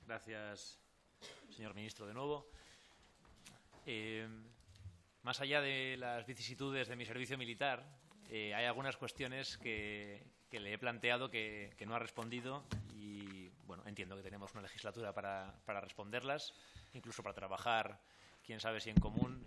Gracias, señor ministro, de nuevo. Más allá de las vicisitudes de mi servicio militar, hay algunas cuestiones que le he planteado que no ha respondido y, bueno, entiendo que tenemos una legislatura para responderlas, incluso para trabajar, quién sabe si en común,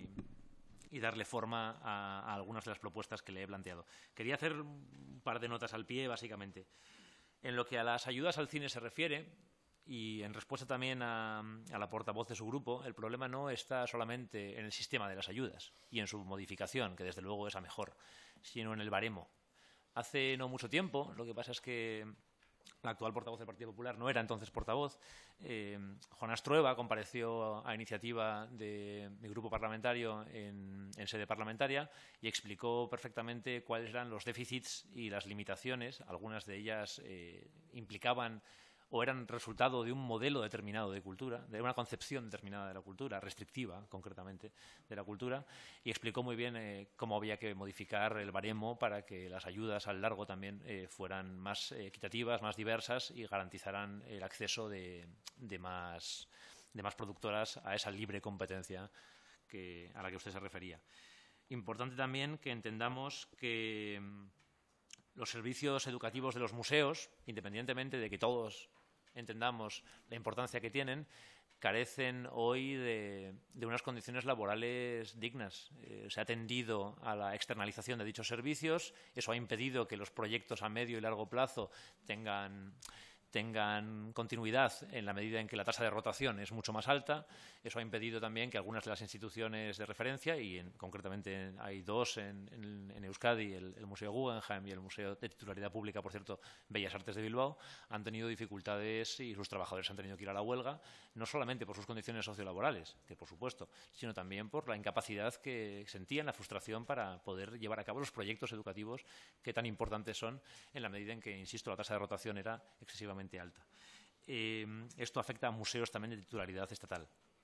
y darle forma a algunas de las propuestas que le he planteado. Quería hacer un par de notas al pie, básicamente. En lo que a las ayudas al cine se refiere, y en respuesta también a la portavoz de su grupo, el problema no está solamente en el sistema de las ayudas y en su modificación, que desde luego es a mejor, sino en el baremo. Hace no mucho tiempo, lo que pasa es que la actual portavoz del Partido Popular no era entonces portavoz, Jonás Trueba compareció a iniciativa de mi grupo parlamentario en sede parlamentaria y explicó perfectamente cuáles eran los déficits y las limitaciones. Algunas de ellas implicaban o eran resultado de un modelo determinado de cultura, de una concepción determinada de la cultura, restrictiva, concretamente, de la cultura, y explicó muy bien cómo había que modificar el baremo para que las ayudas al largo también fueran más equitativas, más diversas y garantizaran el acceso de más productoras a esa libre competencia a la que usted se refería. Importante también que entendamos que los servicios educativos de los museos, independientemente de que todos entendamos la importancia que tienen, carecen hoy de unas condiciones laborales dignas. Se ha tendido a la externalización de dichos servicios. Eso ha impedido que los proyectos a medio y largo plazo tengan continuidad en la medida en que la tasa de rotación es mucho más alta. Eso ha impedido también que algunas de las instituciones de referencia, y concretamente hay dos en Euskadi, el Museo Guggenheim y el Museo de Titularidad Pública, por cierto, Bellas Artes de Bilbao, han tenido dificultades y sus trabajadores han tenido que ir a la huelga, no solamente por sus condiciones sociolaborales, que por supuesto, sino también por la incapacidad que sentían, la frustración para poder llevar a cabo los proyectos educativos que tan importantes son en la medida en que, insisto, la tasa de rotación era excesivamente alta. Esto afecta a museos también de titularidad estatal.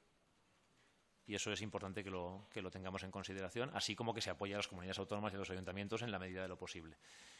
Y eso es importante que lo tengamos en consideración, así como que se apoya a las comunidades autónomas y a los ayuntamientos en la medida de lo posible.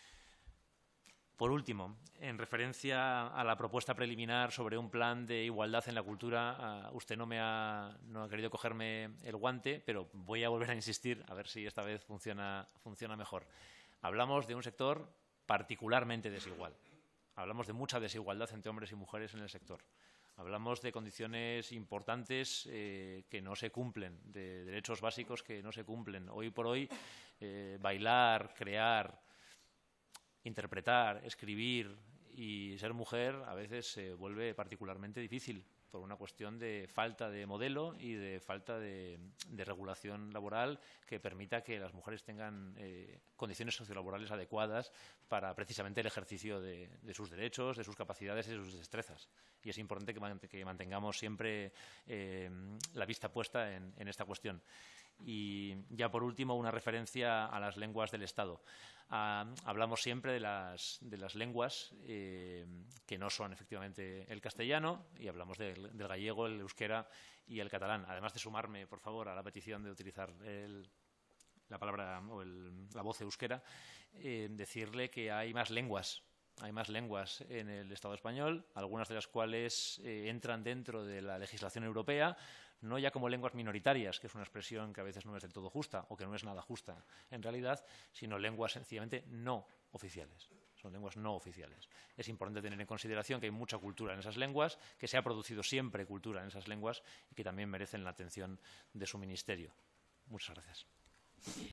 Por último, en referencia a la propuesta preliminar sobre un plan de igualdad en la cultura, usted no ha querido cogerme el guante, pero voy a volver a insistir, a ver si esta vez funciona mejor. Hablamos de un sector particularmente desigual. Hablamos de mucha desigualdad entre hombres y mujeres en el sector. Hablamos de condiciones importantes que no se cumplen, de derechos básicos que no se cumplen. Hoy por hoy, bailar, crear, interpretar, escribir y ser mujer a veces se vuelve particularmente difícil por una cuestión de falta de modelo y de falta de regulación laboral que permita que las mujeres tengan condiciones sociolaborales adecuadas para precisamente el ejercicio de sus derechos, de sus capacidades y de sus destrezas. Y es importante que mantengamos siempre la vista puesta en esta cuestión. Y ya por último, una referencia a las lenguas del Estado. Hablamos siempre de las lenguas que no son efectivamente el castellano y hablamos del gallego, el euskera y el catalán. Además de sumarme, por favor, a la petición de utilizar la palabra o la voz euskera, decirle que hay más lenguas. Hay más lenguas en el Estado español, algunas de las cuales entran dentro de la legislación europea, no ya como lenguas minoritarias, que es una expresión que a veces no es del todo justa o que no es nada justa en realidad, sino lenguas sencillamente no oficiales. Son lenguas no oficiales. Es importante tener en consideración que hay mucha cultura en esas lenguas, que se ha producido siempre cultura en esas lenguas y que también merecen la atención de su ministerio. Muchas gracias.